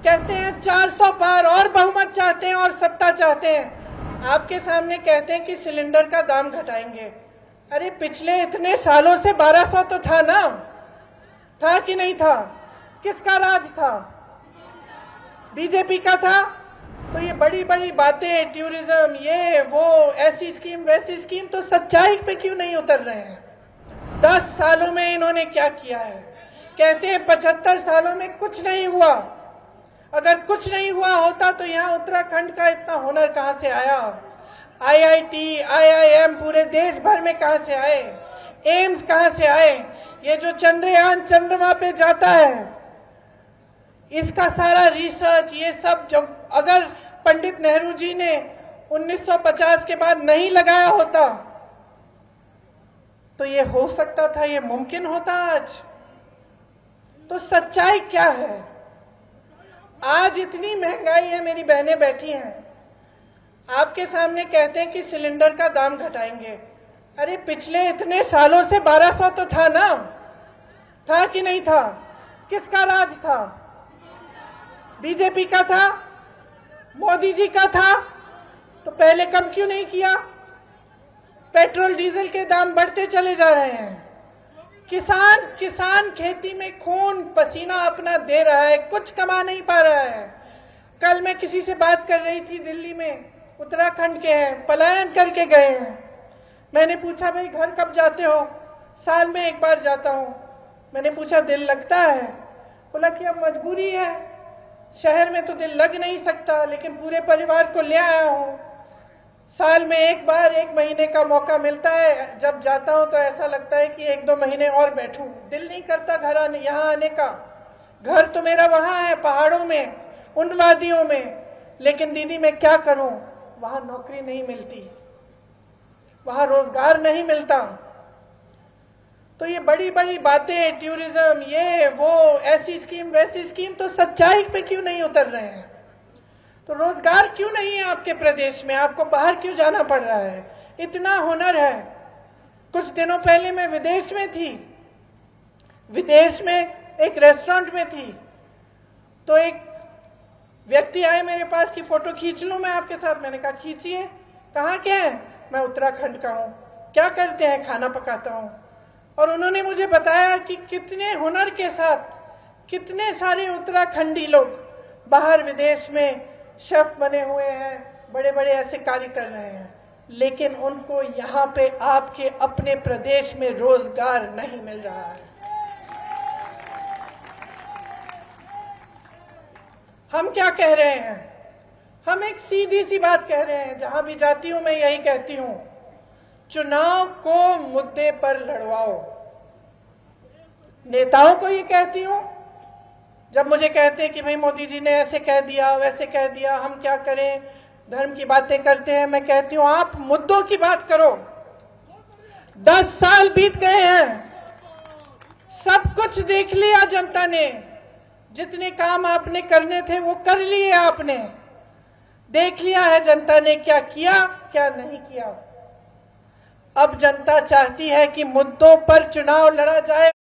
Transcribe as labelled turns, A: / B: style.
A: कहते हैं 400 पार और बहुमत चाहते हैं और सत्ता चाहते हैं। आपके सामने कहते हैं कि सिलेंडर का दाम घटाएंगे। अरे पिछले इतने सालों से 1200 तो था ना, था कि नहीं था? किसका राज था? बीजेपी का था। तो ये बड़ी बड़ी बातें, टूरिज्म, ये वो, ऐसी स्कीम वैसी स्कीम, तो सच्चाई पे क्यों नहीं उतर रहे हैं? 10 सालों में इन्होंने क्या किया है? कहते हैं 75 सालों में कुछ नहीं हुआ। अगर कुछ नहीं हुआ होता तो यहाँ उत्तराखंड का इतना हुनर कहां से आया? आईआईटी, आईआईएम पूरे देश भर में कहां से आए? एम्स कहां से आए? ये जो चंद्रयान चंद्रमा पे जाता है, इसका सारा रिसर्च, ये सब जो अगर पंडित नेहरू जी ने 1950 के बाद नहीं लगाया होता तो ये हो सकता था, ये मुमकिन होता आज। तो सच्चाई क्या है? आज इतनी महंगाई है, मेरी बहनें बैठी हैं, आपके सामने कहते हैं कि सिलेंडर का दाम घटाएंगे। अरे पिछले इतने सालों से 1200 तो था ना, था कि नहीं था? किसका राज था? बीजेपी का था? मोदी जी का था? तो पहले कम क्यों नहीं किया? पेट्रोल डीजल के दाम बढ़ते चले जा रहे हैं। किसान खेती में खून पसीना अपना दे रहा है, कुछ कमा नहीं पा रहा है। कल मैं किसी से बात कर रही थी, दिल्ली में, उत्तराखंड के हैं, पलायन करके गए हैं। मैंने पूछा भाई घर कब जाते हो? साल में एक बार जाता हूं। मैंने पूछा दिल लगता है? बोला कि अब मजबूरी है, शहर में तो दिल लग नहीं सकता, लेकिन पूरे परिवार को ले आया हूं। साल में एक बार 1 महीने का मौका मिलता है, जब जाता हूं तो ऐसा लगता है कि 1-2 महीने और बैठूं। दिल नहीं करता घर आने, यहाँ आने का। घर तो मेरा वहां है, पहाड़ों में, उन वादियों में। लेकिन दीदी मैं क्या करूं? वहां नौकरी नहीं मिलती, वहां रोजगार नहीं मिलता। तो ये बड़ी बड़ी बातें, टूरिज्म, ये वो, ऐसी स्कीम वैसी स्कीम, तो सच्चाई पे क्यों नहीं उतर रहे हैं? तो रोजगार क्यों नहीं है आपके प्रदेश में? आपको बाहर क्यों जाना पड़ रहा है? इतना हुनर है। कुछ दिनों पहले मैं विदेश में थी, विदेश में एक रेस्टोरेंट में थी, तो एक व्यक्ति आए मेरे पास कि फोटो खींच लूं मैं आपके साथ। मैंने कहा खींचिए। कहाँ के हैं? मैं उत्तराखंड का हूं। क्या करते हैं? खाना पकाता हूं। और उन्होंने मुझे बताया कि कितने हुनर के साथ कितने सारे उत्तराखंडी लोग बाहर विदेश में शेफ बने हुए हैं, बड़े बड़े ऐसे कार्य कर रहे हैं, लेकिन उनको यहाँ पे आपके अपने प्रदेश में रोजगार नहीं मिल रहा है। हम क्या कह रहे हैं? हम एक सीधी सी बात कह रहे हैं, जहां भी जाती हूं मैं यही कहती हूं, चुनाव को मुद्दे पर लड़वाओ। नेताओं को ये कहती हूं, जब मुझे कहते हैं कि भाई मोदी जी ने ऐसे कह दिया, वैसे कह दिया, हम क्या करें, धर्म की बातें करते हैं, मैं कहती हूं आप मुद्दों की बात करो। 10 साल बीत गए हैं, सब कुछ देख लिया जनता ने। जितने काम आपने करने थे वो कर लिए आपने, देख लिया है जनता ने क्या किया क्या नहीं किया। अब जनता चाहती है कि मुद्दों पर चुनाव लड़ा जाए।